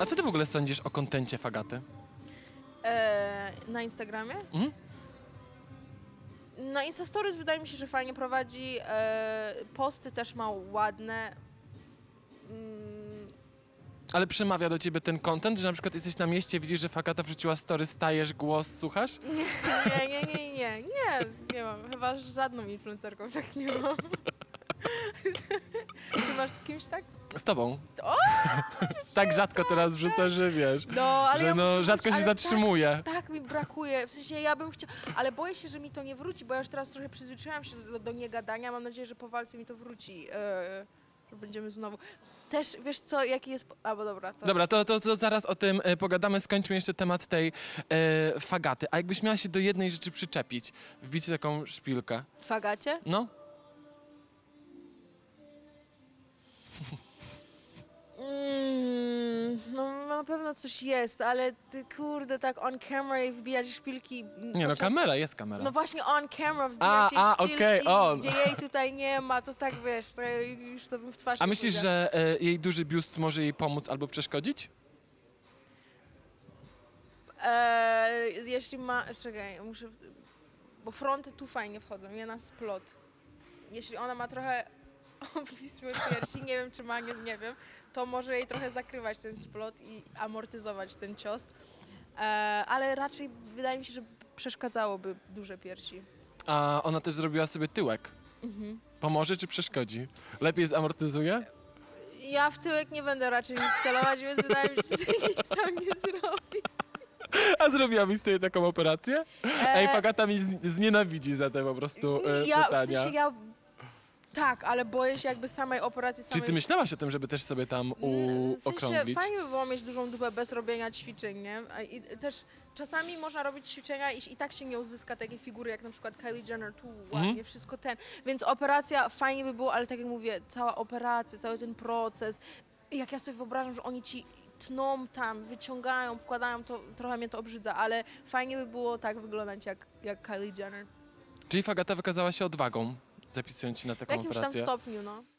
A co ty w ogóle sądzisz o kontencie Fagaty? Na Instagramie? Mhm. Na Insta Stories wydaje mi się, że fajnie prowadzi. Posty też ma ładne. Ale przemawia do ciebie ten content, że na przykład jesteś na mieście, widzisz, że Fagata wrzuciła story, stajesz, głos, słuchasz? Nie mam. Chyba z żadną influencerką tak nie mam. Ty masz z kimś tak? Z tobą. O! Tak rzadko teraz wrzucasz, że wiesz, No, ale że ja muszę rzadko się ale zatrzymuje. Tak mi brakuje. W sensie ja bym chciała, ale boję się, że mi to nie wróci, bo ja już teraz trochę przyzwyczaiłam się do niegadania. Mam nadzieję, że po walce mi to wróci. Że będziemy znowu. Też, wiesz co, jaki jest... A, bo dobra. Dobra, to zaraz o tym pogadamy. Skończmy jeszcze temat tej Fagaty. A jakbyś miała się do jednej rzeczy przyczepić, wbić taką szpilkę? W Fagacie? No? No na pewno coś jest, ale ty kurde, tak on camera i wbijać szpilki. Nie no, kamera, jest kamera. No właśnie on camera wbijać jej szpilki, okej, on. gdzie jej tutaj nie ma, to tak wiesz, to już to bym w twarz A nie myślisz, powiedziała. że jej duży biust może jej pomóc albo przeszkodzić? Jeśli ma... Czekaj, muszę... Bo fronty tu fajnie wchodzą, nie na splot. Jeśli ona ma trochę obwisłe piersi, nie wiem czy ma, nie wiem, to może jej trochę zakrywać ten splot i amortyzować ten cios. Ale raczej wydaje mi się, że przeszkadzałoby duże piersi. A ona też zrobiła sobie tyłek. Pomoże czy przeszkodzi? Lepiej zamortyzuje? Ja w tyłek nie będę raczej nic celować, więc wydaje mi się, że nic tam nie zrobi. A zrobiła mi sobie taką operację? Ej, Fagata mi znienawidzi za te po prostu pytania. W sensie tak, ale boję się jakby samej operacji. Czy ty myślałaś o tym, żeby też sobie tam W sensie okrąglić? fajnie by było mieć dużą dupę bez robienia ćwiczeń, nie? I też czasami można robić ćwiczenia i tak się nie uzyska takiej figury jak na przykład Kylie Jenner, tu ładnie, wszystko ten. Więc operacja fajnie by było, ale tak jak mówię, cała operacja, cały ten proces, jak ja sobie wyobrażam, że oni ci tną tam, wyciągają, wkładają, to trochę mnie to obrzydza, ale fajnie by było tak wyglądać jak Kylie Jenner. Czyli Fagata wykazała się odwagą, zapisując się na W taką jakimś tam operację. stopniu, no.